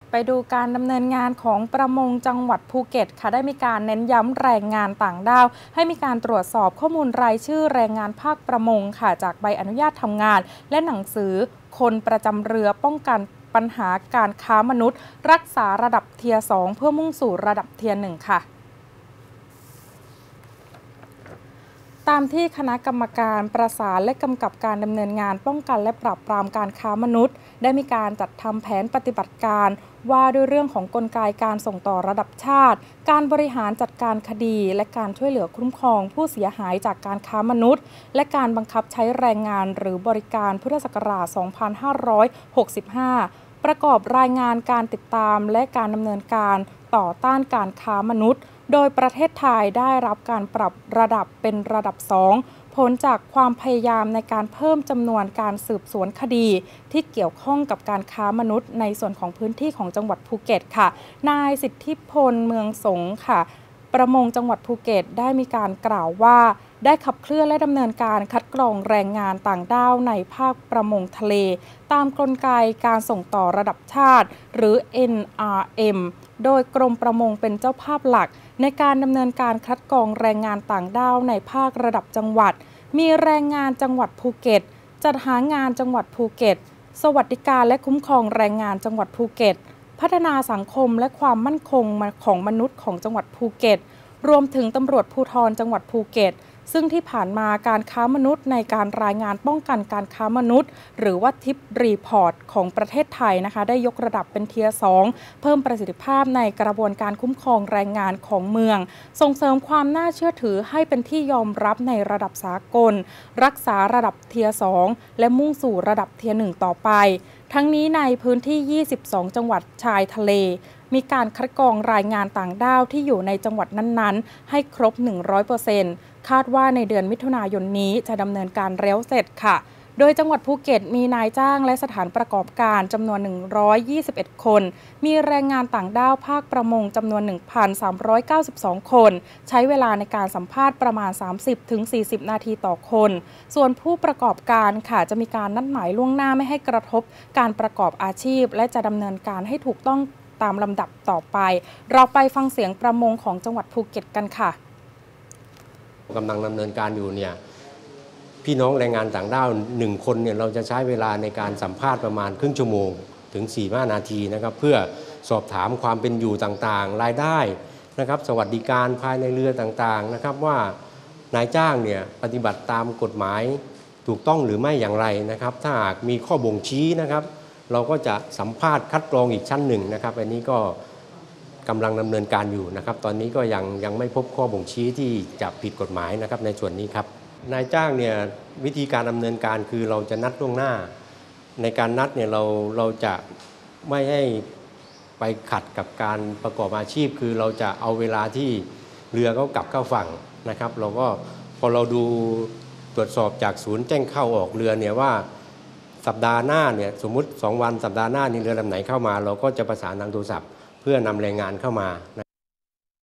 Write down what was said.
ไปดูการดำเนินงานของประมงจังหวัดภูเก็ตค่ะได้มีการเน้นย้ำแรงงานต่างด้าวให้มีการตรวจสอบข้อมูลรายชื่อแรงงานภาคประมงค่ะจากใบอนุญาตทำงานและหนังสือคนประจำเรือป้องกันปัญหาการค้ามนุษย์ รักษาระดับเทียร์ 2 เพื่อมุ่งสู่ระดับเทียร์ 1 ค่ะตามที่คณะกรรมการประสานและกำกับการดำเนินงานป้องกันและปราบปรามการค้ามนุษย์ได้มีการจัดทำแผนปฏิบัติการว่าด้วยเรื่องของกลไกการส่งต่อระดับชาติการบริหารจัดการคดีและการช่วยเหลือคุ้มครองผู้เสียหายจากการค้ามนุษย์และการบังคับใช้แรงงานหรือบริการพุทธศักราช 2565 ประกอบรายงานการติดตามและการดำเนินการต่อต้านการค้ามนุษย์โดยประเทศไทยได้รับการปรับระดับเป็นระดับ 2 ผลจากความพยายามในการเพิ่มจำนวนการสืบสวนคดีที่เกี่ยวข้องกับการค้ามนุษย์ในส่วนของพื้นที่ของจังหวัดภูเก็ตค่ะนายสิทธิพลเมืองสงค่ะประมงจังหวัดภูเก็ตได้มีการกล่าวว่าได้ขับเคลื่อนและดำเนินการคัดกรองแรงงานต่างด้าวในภาคประมงทะเลตามกลไกการส่งต่อระดับชาติหรือ NRM โดยกรมประมงเป็นเจ้าภาพหลักในการดำเนินการคัดกรองแรงงานต่างด้าวในภาคระดับจังหวัดมีแรงงานจังหวัดภูเก็ตจัดหางานจังหวัดภูเก็ตสวัสดิการและคุ้มครองแรงงานจังหวัดภูเก็ตพัฒนาสังคมและความมั่นคงของมนุษย์ของจังหวัดภูเก็ตรวมถึงตำรวจภูธรจังหวัดภูเก็ตซึ่งที่ผ่านมาการค้ามนุษย์ในการรายงานป้องกันการค้ามนุษย์หรือว่าทิปรีพอร์ตของประเทศไทยนะคะได้ยกระดับเป็นเทียร์ 2 เพิ่มประสิทธิภาพในกระบวนการคุ้มครองแรงงานของเมืองส่งเสริมความน่าเชื่อถือให้เป็นที่ยอมรับในระดับสากลรักษาระดับเทียร์ 2 และมุ่งสู่ระดับเทียร์ 1 ต่อไปทั้งนี้ในพื้นที่ 22 จังหวัดชายทะเลมีการคัดกรองรายงานต่างด้าวที่อยู่ในจังหวัดนั้นๆให้ครบ 100%คาดว่าในเดือนมิถุนายนนี้จะดำเนินการแล้วเสร็จค่ะโดยจังหวัดภูเก็ตมีนายจ้างและสถานประกอบการจำนวน 121 คนมีแรงงานต่างด้าวภาคประมงจำนวน 1,392 คนใช้เวลาในการสัมภาษณ์ประมาณ 30-40 นาทีต่อคนส่วนผู้ประกอบการค่ะจะมีการนัดหมายล่วงหน้าไม่ให้กระทบการประกอบอาชีพและจะดำเนินการให้ถูกต้องตามลำดับต่อไปเราไปฟังเสียงประมงของจังหวัดภูเก็ตกันค่ะกำลังดำเนินการอยู่เนี่ยพี่น้องแรงงานต่างด้าว1 คนเนี่ยเราจะใช้เวลาในการสัมภาษณ์ประมาณครึ่งชั่วโมงถึง 4-5 นาทีนะครับเพื่อสอบถามความเป็นอยู่ต่างๆรายได้นะครับสวัสดิการภายในเรือต่างๆนะครับว่านายจ้างเนี่ยปฏิบัติตามกฎหมายถูกต้องหรือไม่อย่างไรนะครับถ้าหากมีข้อบ่งชี้นะครับเราก็จะสัมภาษณ์คัดกรองอีกชั้นหนึ่งนะครับอันนี้ก็กำลังดำเนินการอยู่นะครับตอนนี้ก็ยังไม่พบข้อบ่งชี้ที่จะผิดกฎหมายนะครับในส่วนนี้ครับนายจ้างเนี่ยวิธีการดำเนินการคือเราจะนัดล่วงหน้าในการนัดเนี่ยเราจะไม่ให้ไปขัดกับการประกอบอาชีพคือเราจะเอาเวลาที่เรือเขากลับเข้าฝั่งนะครับเราก็พอเราดูตรวจสอบจากศูนย์แจ้งเข้าออกเรือเนี่ยว่าสัปดาห์หน้าเนี่ยสมมุติ2 วันสัปดาห์หน้านี่เรือลำไหนเข้ามาเราก็จะประสานทางโทรศัพท์เพื่อนำแรงงานเข้ามา